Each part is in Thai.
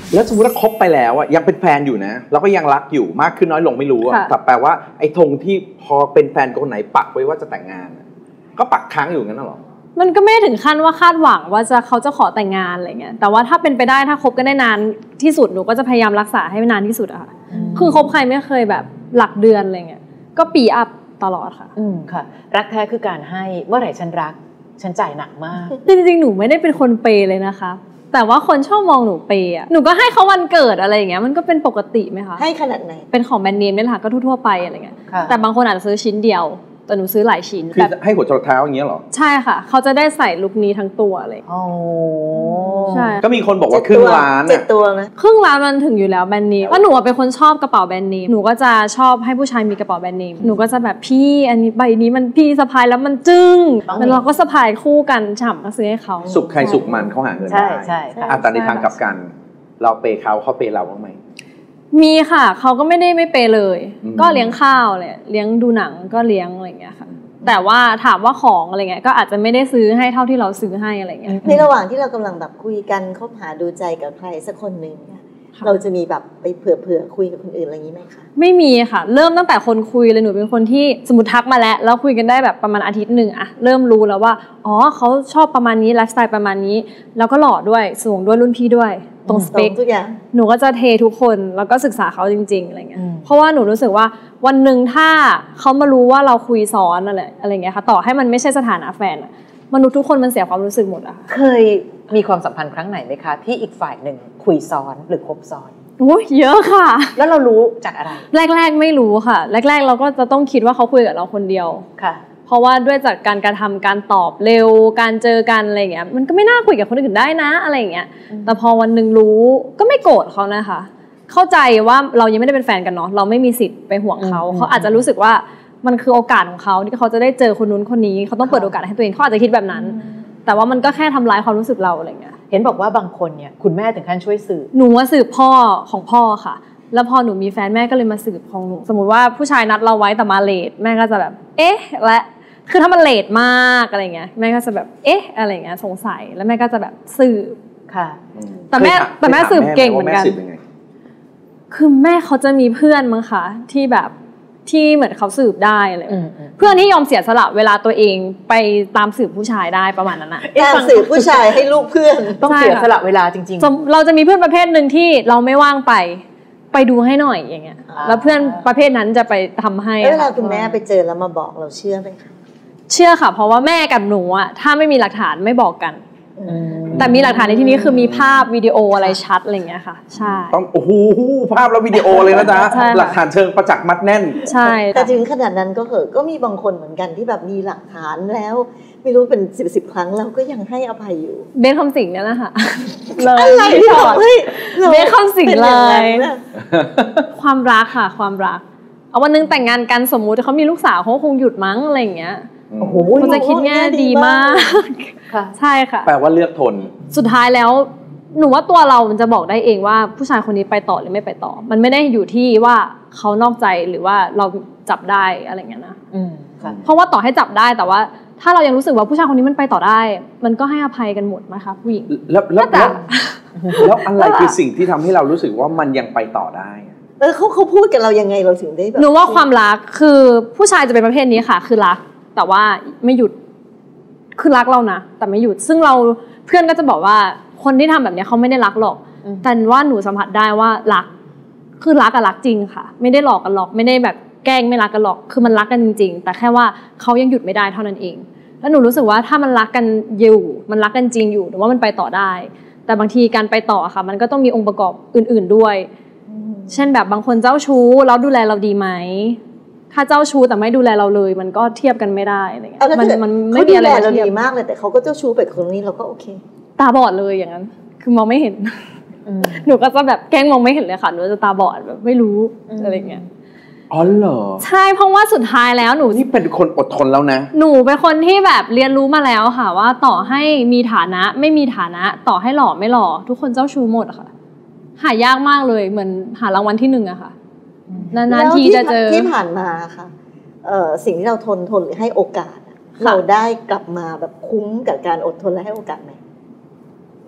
แล้วสมมติว่าคบไปแล้วอ่ะยังเป็นแฟนอยู่นะแล้วก็ยังรักอยู่มากขึ้นน้อยลงไม่รู้อ่ะแต่แปลว่าไอ้ธงที่พอเป็นแฟนคนไหนปักไว้ว่าจะแต่งงานก็ปักค้างอยู่งั้นหรอมันก็ไม่ถึงขั้นว่าคาดหวังว่าเขาจะขอแต่งงานอะไรเงี้ยแต่ว่าถ้าเป็นไปได้ถ้าคบกันได้นานที่สุดหนูก็จะพยายามรักษาให้นานที่สุดอะค่ะคือคบใครไม่เคยแบบหลักเดือนอะไรเงี้ยก็ปีอัพตลอดค่ะค่ะรักแท้คือการให้เมื่อไหร่ฉันรักฉันจ่ายหนักมากจริงๆหนูไม่ได้เป็นคนเปย์เลยนะคะแต่ว่าคนชอบมองหนูเปย์อะหนูก็ให้เขาวันเกิดอะไรอย่างเงี้ยมันก็เป็นปกติไหมคะให้ขนาดไหนเป็นของแบรนด์เนมนี่แหละก็ทั่วๆไปอะไรเงี้ยแต่บางคนอาจจะซื้อชิ้นเดียวแต่หนูซื้อหลายชิ้นคือให้หัวจรดเท้าอย่างเงี้ยหรอใช่ค่ะเขาจะได้ใส่ลุคนี้ทั้งตัวเลยโอ้ใช่ก็มีคนบอกว่าครึ่งล้าน 7 ตัวนะครึ่งล้านมันถึงอยู่แล้วแบรนด์เนมว่าหนูเป็นคนชอบกระเป๋าแบรนด์เนมหนูก็จะชอบให้ผู้ชายมีกระเป๋าแบรนด์เนมหนูก็จะแบบพี่อันนี้ใบนี้มันพี่สะพายแล้วมันจึ้งแล้วเราก็สะพายคู่กันฉ่ำก็ซื้อให้เขาสุขใครสุขมันเขาหาเงินได้ใช่แต่ในทางกลับกันเราเปย์เขาเปย์เราบ้างไหมมีค่ะเขาก็ไม่ได้ไม่เปย์เลยก็เลี้ยงข้าวเลยเลี้ยงดูหนังก็เลี้ยงอะไรอย่างเงี้ยค่ะแต่ว่าถามว่าของอะไรเงี้ยก็อาจจะไม่ได้ซื้อให้เท่าที่เราซื้อให้อะไรเงี้ยในระหว่างที่เรากำลังแบบคุยกันคบหาดูใจกับใครสักคนหนึ่งเราจะมีแบบไปเผื่อคุยกับคนอื่นอะไรอย่างนี้ไหมคะไม่มีค่ะเริ่มตั้งแต่คนคุยเลยหนูเป็นคนที่สมมติทักมาแล้วคุยกันได้แบบประมาณอาทิตย์หนึ่งอะเริ่มรู้แล้วว่าอ๋อเขาชอบประมาณนี้ไลฟ์สไตล์ประมาณนี้แล้วก็หล่อด้วยสูงด้วยรุ่นพี่ด้วยตรงสเปคทุกอย่างหนูก็จะเททุกคนแล้วก็ศึกษาเขาจริงๆอะไรเงี้ยเพราะว่าหนูรู้สึกว่าวันหนึ่งถ้าเขามารู้ว่าเราคุยซ้อนอะไรเงี้ยค่ะต่อให้มันไม่ใช่สถานะแฟนมนุษย์ทุกคนมันเสียความรู้สึกหมดอะเคยมีความสัมพันธ์ครั้งไหนไหมคะที่อีกฝ่ายหนึ่งคุยซ้อนหรือคบซ้อนโอ้ยเยอะค่ะแล้วเรารู้จากอะไรแรกๆไม่รู้ค่ะแรกๆเราก็จะต้องคิดว่าเขาคุยกับเราคนเดียวค่ะเพราะว่าด้วยจากการกระทำการตอบเร็วการเจอกันอะไรเงี้ยมันก็ไม่น่าคุยกับคนอื่นได้นะอะไรเงี้ยแต่พอวันหนึ่งรู้ก็ไม่โกรธเขานะคะเข้าใจว่าเรายังไม่ได้เป็นแฟนกันเนาะเราไม่มีสิทธิ์ไปห่วงเขาอาจจะรู้สึกว่ามันคือโอกาสของเขาที่เขาจะได้เจอคนนู้นคนนี้เขาต้องเปิดโอกาสให้ตัวเองเขาอาจจะคิดแบบนั้นแต่ว่ามันก็แค่ทำร้ายความรู้สึกเราอะไรเงี้ยเห็นบอกว่าบางคนเนี่ยคุณแม่ถึงขั้นช่วยสืบหนูว่าสืบพ่อของพ่อค่ะแล้วพอหนูมีแฟนแม่ก็เลยมาสืบของหนูสมมุติว่าผู้ชายนัดเราไว้แต่มาเลทแม่ก็จะแบบเอ๊ะและคือถ้ามันเลทมากอะไรเงี้ยแม่ก็จะแบบเอ๊ะอะไรเงี้ยสงสัยแล้วแม่ก็จะแบบสืบค่ะแต่แม่สืบเก่งเหมือนกันคือแม่เขาจะมีเพื่อนมั้งคะที่แบบที่เหมือนเขาสืบได้อะไรเพื่อนที่ยอมเสียสละเวลาตัวเองไปตามสืบผู้ชายได้ประมาณนั้นนะตามสืบผู้ชายให้ลูกเพื่อนต้องเสียสละเวลาจริงๆเราจะมีเพื่อนประเภทหนึ่งที่เราไม่ว่างไปดูให้หน่อยอย่างเงี้ยแล้วเพื่อนประเภทนั้นจะไปทำให้เวลาคุณแม่ไปเจอแล้วมาบอกเราเชื่อไหมคะเชื่อค่ะเพราะว่าแม่กับหนูอะถ้าไม่มีหลักฐานไม่บอกกันแต่มีหลักฐานในที่นี้คือมีภาพวิดีโออะไรชัดอะไรอย่างเงี้ยค่ะใช่ต้องโอ้โหภาพแล้ววิดีโอเลยนะจ๊ะหลักฐานเชิงประจักษ์มัดแน่นใช่แต่ถึงขนาดนั้นก็มีบางคนเหมือนกันที่แบบมีหลักฐานแล้วไม่รู้เป็น10 ครั้งเราก็ยังให้อภัยอยู่เบสคำสิงเนี่ยแหละค่ะเลยอะไรที่บอกเบสคำสิงเลยความรักค่ะความรักเอาวันนึงแต่งงานกันสมมุติเขามีลูกสาวเขาคงหยุดมั้งอะไรอย่างเงี้ยโอ้โหเขาจะคิดแง่ดีมากใช่ค่ะแปลว่าเลือกทนสุดท้ายแล้วหนูว่าตัวเรามันจะบอกได้เองว่าผู้ชายคนนี้ไปต่อหรือไม่ไปต่อมันไม่ได้อยู่ที่ว่าเขานอกใจหรือว่าเราจับได้อะไรเงี้ยนะเพราะว่าต่อให้จับได้แต่ว่าถ้าเรายังรู้สึกว่าผู้ชายคนนี้มันไปต่อได้มันก็ให้อภัยกันหมดนะคะผู้หญิงแล้วอะไรคือสิ่งที่ทำให้เรารู้สึกว่ามันยังไปต่อได้เขาพูดกับเรายังไงเราถึงได้แบบหนูว่าความรักคือผู้ชายจะเป็นประเภทนี้ค่ะคือรักแต่ว่าไม่หยุดคือรักเรานะแต่ไม่หยุดซึ่งเราเพื่อนก็จะบอกว่าคนที่ทำแบบนี้เขาไม่ได้รักหรอกแต่ว่าหนูสัมผัสได้ว่ารักคือรักกับรักจริงค่ะไม่ได้หลอกกันหรอกไม่ได้แบบแกล้งไม่รักกันหรอกคือมันรักกันจริงๆแต่แค่ว่าเขายังหยุดไม่ได้เท่านั้นเองแล้วหนูรู้สึกว่าถ้ามันรักกันอยู่มันรักกันจริงอยู่หรือว่ามันไปต่อได้แต่บางทีการไปต่อค่ะมันก็ต้องมีองค์ประกอบอื่นๆด้วยเช่นแบบบางคนเจ้าชู้แล้วดูแลเราดีไหมถ้าเจ้าชู้แต่ไม่ดูแลเราเลยมันก็เทียบกันไม่ได้อะไรเงี้ยมันไม่มีอะไรเราดีมากเลยแต่เขาก็เจ้าชู้ไปคนนี้เราก็โอเคตาบอดเลยอย่างนั้นคือมองไม่เห็นหนูก็จะแบบแกล้งมองไม่เห็นเลยค่ะหนูจะตาบอดแบบไม่รู้อะไรเงี้ยอ๋อเหรอใช่เพราะว่าสุดท้ายแล้วหนูนี่เป็นคนอดทนแล้วนะหนูเป็นคนที่แบบเรียนรู้มาแล้วค่ะว่าต่อให้มีฐานะไม่มีฐานะต่อให้หล่อไม่หล่อทุกคนเจ้าชู้หมดค่ะหายากมากเลยเหมือนหารางวัลที่1อะค่ะนานๆทีจะเจอที่ผ่านมาค่ะสิ่งที่เราทนหรือให้โอกาสเราได้กลับมาแบบคุ้มกับการอดทนและให้โอกาสไหม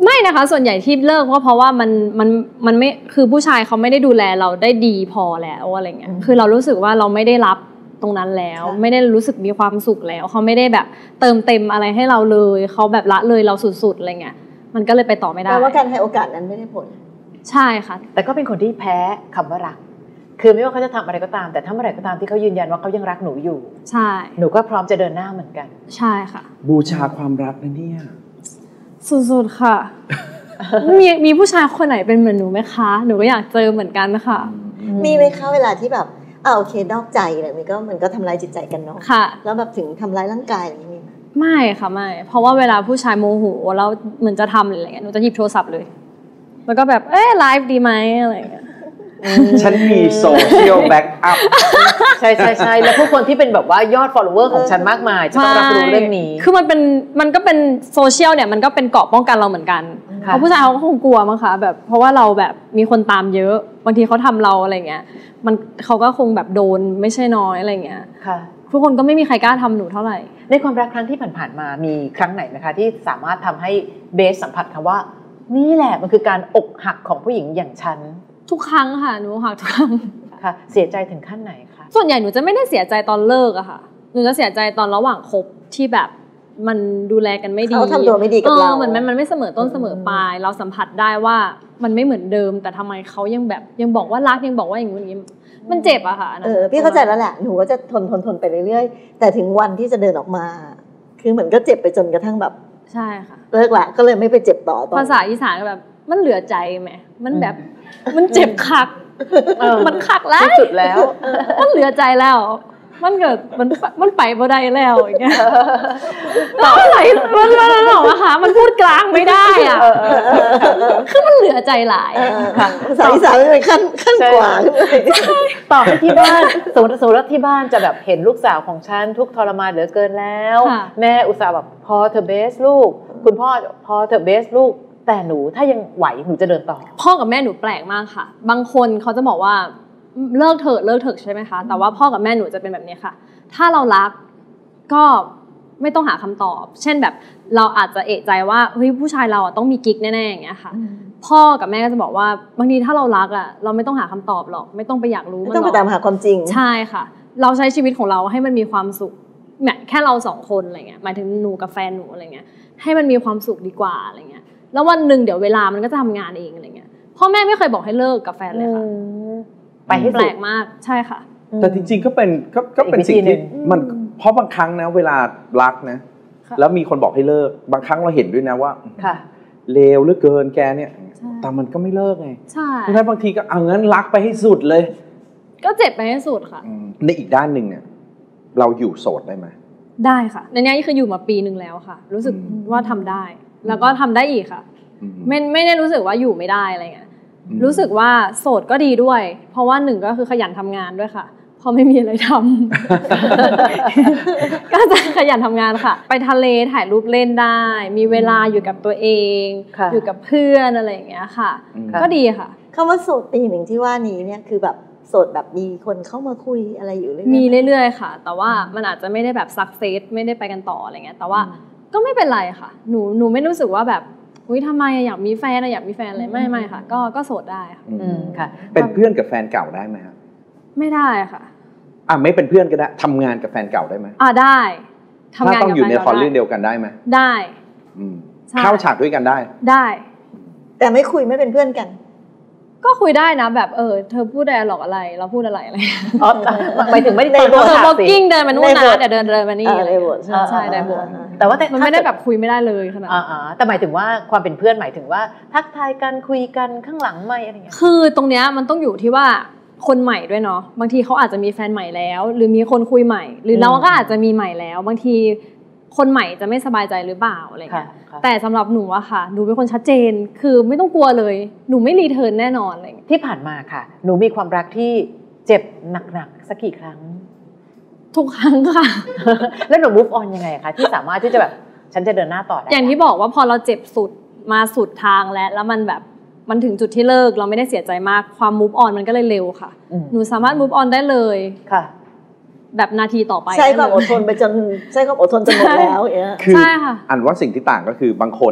ไม่นะคะส่วนใหญ่ที่เลิกเพราะว่ามันไม่คือผู้ชายเขาไม่ได้ดูแลเราได้ดีพอแล้วอะไรเงี้ยคือเรารู้สึกว่าเราไม่ได้รับตรงนั้นแล้วไม่ได้รู้สึกมีความสุขแล้วเขาไม่ได้แบบเติมเต็มอะไรให้เราเลยเขาแบบละเลยเราสุดๆอะไรเงี้ยมันก็เลยไปต่อไม่ได้แปลว่าการให้โอกาสนั้นไม่ได้ผลใช่ค่ะแต่ก็เป็นคนที่แพ้คำว่ารักคือไม่ว่าเขาจะทำอะไรก็ตามแต่ถ้าเมื่อไหร่ก็ตามที่เขายืนยันว่าเขายังรักหนูอยู่ใช่หนูก็พร้อมจะเดินหน้าเหมือนกันใช่ค่ะบูชาความรักนะเนี่ยสุดๆค่ะ มีผู้ชายคนไหนเป็นเหมือนหนูไหมคะหนูก็อยากเจอเหมือนกันค่ะมีไหมคะเวลาที่แบบโอเคนอกใจเนี่ยมันก็ทำร้ายจิตใจกันเนาะค่ะแล้วแบบถึงทำร้ายร่างกายอะไรอย่างนี้ไม่ค่ะไม่เพราะว่าเวลาผู้ชายโมโหแล้วเหมือนจะทำอะไรอย่างเงี้ยหนูจะหยิบโทรศัพท์เลยแล้วก็แบบไลฟ์ดีไหมอะไรอย่างเงี้ยฉันมีโซเชียลแบ็กอัพใช่แล้วผู้คนที่เป็นแบบว่ายอด follower ของฉันมากมายจะต้องรับรู้เรื่องนี้คือมันก็เป็นโซเชียลเนี่ยมันก็เป็นเกราะป้องกันเราเหมือนกันเพราะผู้ชายเขาก็คงกลัวมั้งคะแบบเพราะว่าเราแบบมีคนตามเยอะบางทีเขาทำเราอะไรเงี้ยเขาก็คงแบบโดนไม่ใช่น้อยอะไรเงี้ยทุกคนก็ไม่มีใครกล้าทำหนูเท่าไหร่ในความรักครั้งที่ผ่านๆมามีครั้งไหนไหมคะที่สามารถทำให้เบสสัมผัสคำว่านี่แหละมันคือการอกหักของผู้หญิงอย่างฉันทุกครั้งค่ะหนูหักทุกครั้งค่ะเสียใจถึงขั้นไหนคะส่วนใหญ่หนูจะไม่ได้เสียใจตอนเลิกอะค่ะหนูจะเสียใจตอนระหว่างคบที่แบบมันดูแลกันไม่ดีเขาทำตัวไม่ดีกับเราเหมือนมันไม่เสมอต้นเสมอปลายเราสัมผัสได้ว่ามันไม่เหมือนเดิมแต่ทำไมเขายังบอกว่ารักยังบอกว่าอย่างนี้มันเจ็บอะค่ะพี่เข้าใจแล้วแหละหนูก็จะทนไปเรื่อยๆแต่ถึงวันที่จะเดินออกมาคือเหมือนก็เจ็บไปจนกระทั่งแบบใช่ค่ะเลิกละก็เลยไม่ไปเจ็บต่อภาษาอีสานก็แบบมันเหลือใจไหมมันแบบมันเจ็บคักมันคักแล้วสุดแล้วมันเหลือใจแล้วมันเกิดมันไปบ่ได้แล้วอย่างเงี้ยอะไรมันหรอคะมันพูดกลางไม่ได้อ่ะคือมันเหลือใจหลายค่ะสายสายเป็นขั้นกว่าต่อที่บ้านสมมติที่บ้านจะแบบเห็นลูกสาวของฉันทุกทรมานเหลือเกินแล้วแม่อุตส่าห์แบบพอเธอเบสลูกคุณพ่อพอเธอเบสลูกแต่หนูถ้ายังไหวหนูจะเดินต่อพ่อกับแม่หนูแปลกมากค่ะบางคนเขาจะบอกว่าเลิกเถอะใช่ไหมคะแต่ว่าพ่อกับแม่หนูจะเป็นแบบนี้ค่ะถ้าเรารักก็ไม่ต้องหาคำตอบเช่นแบบเราอาจจะเอะใจว่าเฮ้ยผู้ชายเราต้องมีกิ๊กแน่ๆอย่างเงี้ยค่ะพ่อกับแม่ก็จะบอกว่าบางทีถ้าเรารักเราไม่ต้องหาคำตอบหรอกไม่ต้องไปอยากรู้ไม่ต้องไปตามหาความจริงใช่ค่ะเราใช้ชีวิตของเราให้มันมีความสุขแค่เราสองคนอะไรเงี้ยหมายถึงหนูกับแฟนหนูอะไรเงี้ยให้มันมีความสุขดีกว่าอะไรเงี้ยแล้ววันหนึ่งเดี๋ยวเวลามันก็จะทำงานเองอะไรเงี้ยพ่อแม่ไม่เคยบอกให้เลิกกับแฟนเลยค่ะไปให้แปลกมากใช่ค่ะแต่จริงๆก็เป็นสิ่งที่มันเพราะบางครั้งนะเวลารักนะแล้วมีคนบอกให้เลิกบางครั้งเราเห็นด้วยนะว่าเลวเหลือเกินแกเนี่ยแต่มันก็ไม่เลิกไงใช่เพราะฉะนั้นบางทีก็เอางั้นรักไปให้สุดเลยก็เจ็บไปให้สุดค่ะในอีกด้านหนึ่งเนี่ยเราอยู่โสดได้ไหมได้ค่ะในนี้คืออยู่มาปีนึงแล้วค่ะรู้สึกว่าทำได้แล้วก็ทำได้อีกค่ะไม่ได้รู้สึกว่าอยู่ไม่ได้อะไรเงี้ยรู้สึกว่าโสดก็ดีด้วยเพราะว่าหนึ่งก็คือขยันทำงานด้วยค่ะพอไม่มีอะไรทำ ก็จะขยันทำงานค่ะไปทะเลถ่ายรูปเล่นได้มีเวลาอยู่กับตัวเองอยู่กับเพื่อนอะไรอย่างเงี้ยค่ะก็ดีค่ะคำว่าโสดปีหนึ่งที่ว่านี้เนี่ยคือแบบโสดแบบมีคนเข้ามาคุยอะไรอยู่เรื่อยๆมีเรื่อยๆค่ะแต่ว่ามันอาจจะไม่ได้แบบซักเซสไม่ได้ไปกันต่ออะไรเงี้ยแต่ว่าก็ไม่เป็นไรค่ะหนูไม่รู้สึกว่าแบบอุ้ยทำไมอยากมีแฟนอยากมีแฟนอะไรไม่ค่ะก็โสดได้ค่ะเป็นเพื่อนกับแฟนเก่าได้ไหมครับไม่ได้ค่ะไม่เป็นเพื่อนก็ได้ทำงานกับแฟนเก่าได้ไหมได้ทำงานต้องอยู่ในคอนเรื่องเดียวกันได้ไหมได้เข้าฉากด้วยกันได้แต่ไม่คุยไม่เป็นเพื่อนกันก็คุยได้นะแบบเธอพูดอะไรหรอกอะไรเราพูดอะไรหมายถึงไม่ได้เธอบอกกิ้งเดินมานู่นนะแต่เดินมานี่อะไรบทใช่ได้บทแต่ว่ามันไม่ได้แบบคุยไม่ได้เลยขนาดแต่หมายถึงว่าความเป็นเพื่อนหมายถึงว่าทักทายกันคุยกันข้างหลังไม่อะไรอย่างเงี้ยคือตรงเนี้ยมันต้องอยู่ที่ว่าคนใหม่ด้วยเนาะบางทีเขาอาจจะมีแฟนใหม่แล้วหรือมีคนคุยใหม่หรือเราก็อาจจะมีใหม่แล้วบางทีคนใหม่จะไม่สบายใจหรือเปล่าอะไรเงี้ยแต่สำหรับหนูอะค่ะหนูเป็นคนชัดเจนคือไม่ต้องกลัวเลยหนูไม่รีเทิร์นแน่นอนอะไรที่ผ่านมาค่ะหนูมีความรักที่เจ็บหนักๆสักกี่ครั้งทุกครั้งค่ะแล้วหนู move on ยังไงคะที่สามารถที่จะแบบฉันจะเดินหน้าต่อได้อย่างที่บอกว่าพอเราเจ็บสุดมาสุดทางแล้วมันแบบมันถึงจุดที่เลิกเราไม่ได้เสียใจมากความ move on มันก็เลยเร็วค่ะหนูสามารถ move on ได้เลยค่ะแบบนาทีต่อไปใช้ความอดทนไปจนใช้ความอดทนจนหมดแล้วคืออันว่าสิ่งที่ต่างก็คือบางคนน่ะ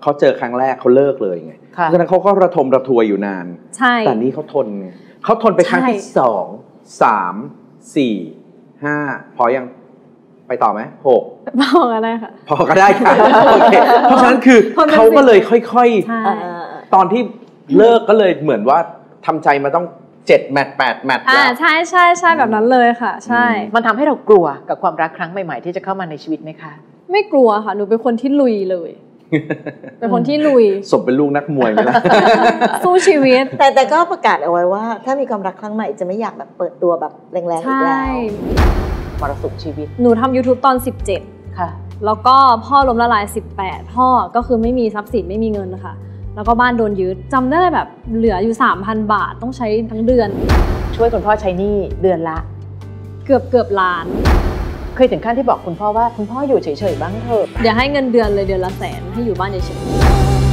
เขาเจอครั้งแรกเขาเลิกเลยไงเพราะฉะนั้นเขาก็ระทมระทวยอยู่นานใช่แต่นี้เขาทนไงเขาทนไปครั้งที่2 3 4 5พอยังไปต่อไหม6 พอก็ได้ค่ะพอก็ได้ค่ะโอเคเพราะฉะนั้นคือเขาก็เลยค่อยๆตอนที่เลิกก็เลยเหมือนว่าทำใจมาต้อง7 แมตช์ 8 แมตช์แล้วใช่ใช่ใช่แบบนั้นเลยค่ะใช่มันทำให้เรากลัวกับความรักครั้งใหม่ๆที่จะเข้ามาในชีวิตไหมคะไม่กลัวค่ะหนูเป็นคนที่ลุยเลยเป็นคนที่ลุยสมเป็นลูกนักมวยไหมล่ะสู้ชีวิตแต่ก็ประกาศเอาไว้ว่าถ้ามีความรักครั้งใหม่จะไม่อยากแบบเปิดตัวแบบแรงๆอีกแล้วมรสุมชีวิตหนูทำ YouTube ตอน17ค่ะแล้วก็พ่อล้มละลาย18พ่อก็คือไม่มีทรัพย์สินไม่มีเงินค่ะแล้วก็บ้านโดนยึดจำได้แบบเหลืออยู่ 3,000 บาทต้องใช้ทั้งเดือนช่วยคุณพ่อใช้หนี้เดือนละเกือบล้านเคยถึงขั้นที่บอกคุณพ่อว่าคุณพ่ออยู่เฉยๆบ้างเถอะอย่าให้เงินเดือนเลยเดือนละ100,000ให้อยู่บ้านเฉยๆ